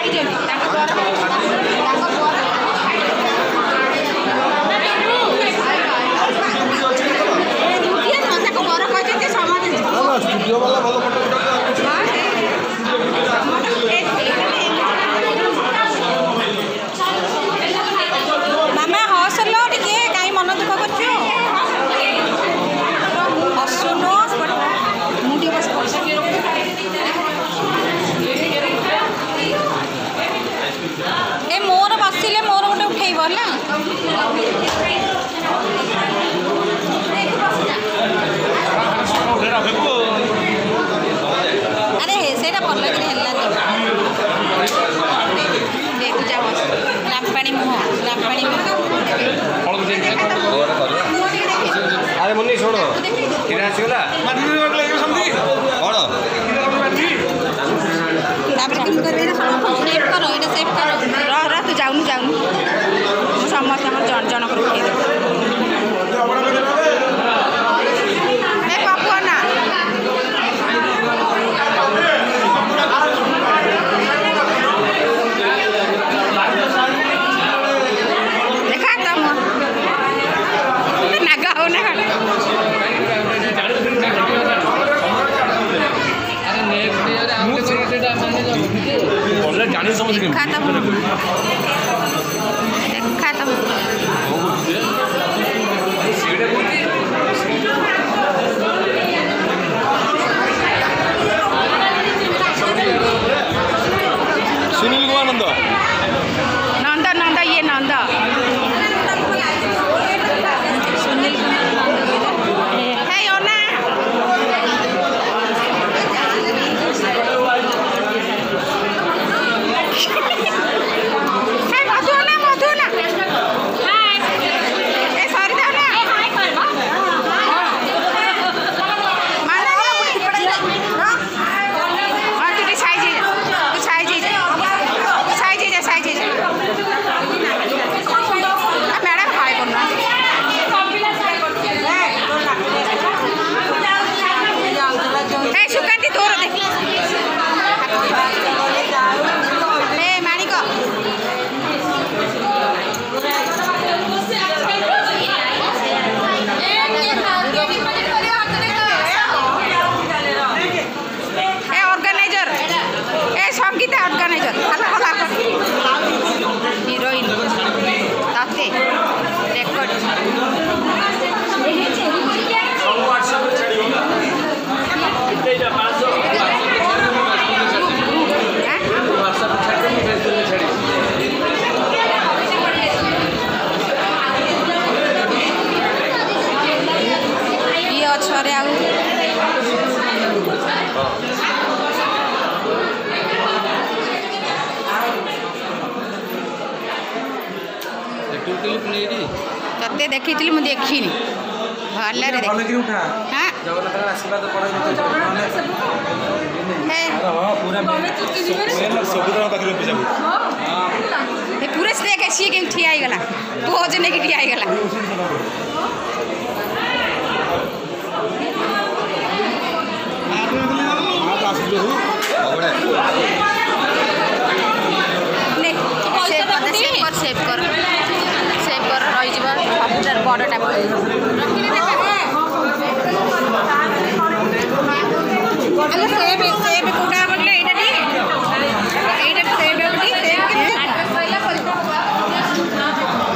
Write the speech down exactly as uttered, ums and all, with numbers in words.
अरे सेटा भल लगे देख जाओ रामपाणी मुह रामपाणी अरे मुन्नी शुण किरा आसीगला सेव कर ये सेव कर रह रह तू जाऊनु जाऊनु समस्त जन जन कर उठे जानी समझ के खत्म खत्म सुनील कुमार नंद नंदा नंदा ये नंदा सुनील कुमार है यो ना हीरोइन ताते रेकॉर्ड ये अच्छा रे आउ तते देखी मुझे देखी भल पूरे से देखे सी के ठिया गला पोज ने ठिया गला सेव कर सेव कर सेव कर रही बड़टा